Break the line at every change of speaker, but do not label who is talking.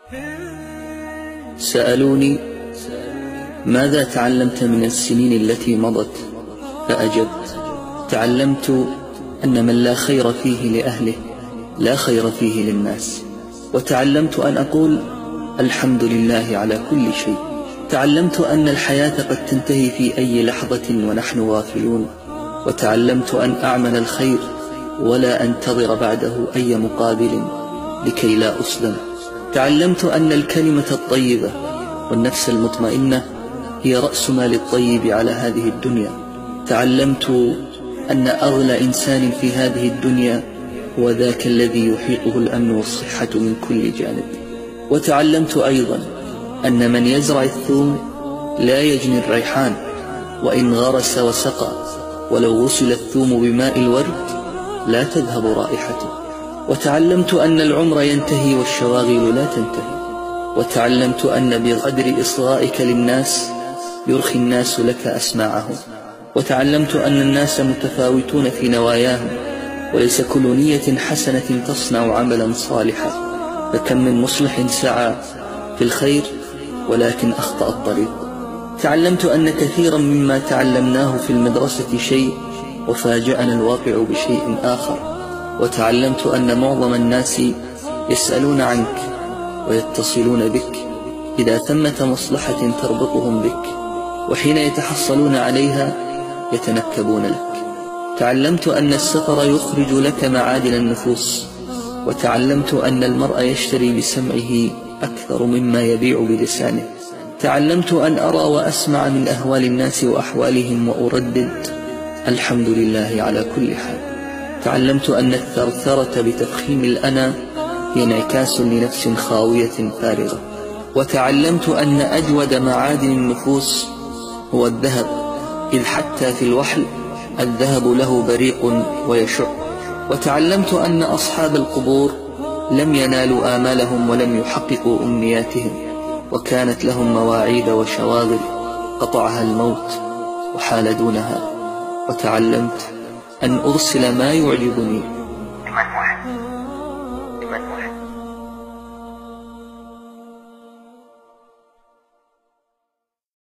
سألوني: ماذا تعلمت من السنين التي مضت؟ فأجبت: تعلمت أن من لا خير فيه لأهله لا خير فيه للناس. وتعلمت أن أقول الحمد لله على كل شيء. تعلمت أن الحياة قد تنتهي في أي لحظة ونحن غافلون. وتعلمت أن أعمل الخير ولا أنتظر بعده أي مقابل لكي لا أسلم. تعلمت أن الكلمة الطيبة والنفس المطمئنة هي رأس مال الطيب على هذه الدنيا. تعلمت أن أغلى إنسان في هذه الدنيا هو ذاك الذي يحيطه الأمن والصحة من كل جانب. وتعلمت أيضا أن من يزرع الثوم لا يجني الريحان، وإن غرس وسقى ولو غسل الثوم بماء الورد لا تذهب رائحته. وتعلمت أن العمر ينتهي والشواغل لا تنتهي. وتعلمت أن بقدر إصغائك للناس يرخي الناس لك أسماعهم. وتعلمت أن الناس متفاوتون في نواياهم، وليس كل نية حسنة تصنع عملا صالحا، فكم من مصلح سعى في الخير ولكن أخطأ الطريق. تعلمت أن كثيرا مما تعلمناه في المدرسة شيء وفاجأنا الواقع بشيء آخر. وتعلمت أن معظم الناس يسألون عنك ويتصلون بك إذا ثمة مصلحة تربطهم بك، وحين يتحصلون عليها يتنكبون لك. تعلمت أن السفر يخرج لك معادن النفوس. وتعلمت أن المرء يشتري بسمعه أكثر مما يبيع بلسانه. تعلمت أن أرى وأسمع من أهوال الناس وأحوالهم وأردد الحمد لله على كل حال. تعلمت أن الثرثرة بتفخيم الأنا هي انعكاس لنفس خاوية فارغة. وتعلمت أن أجود معادن النفوس هو الذهب، إذ حتى في الوحل الذهب له بريق ويشع. وتعلمت أن أصحاب القبور لم ينالوا آمالهم ولم يحققوا أمنياتهم، وكانت لهم مواعيد وشواغل قطعها الموت وحال دونها. وتعلمت أن أرسل ما يعجبني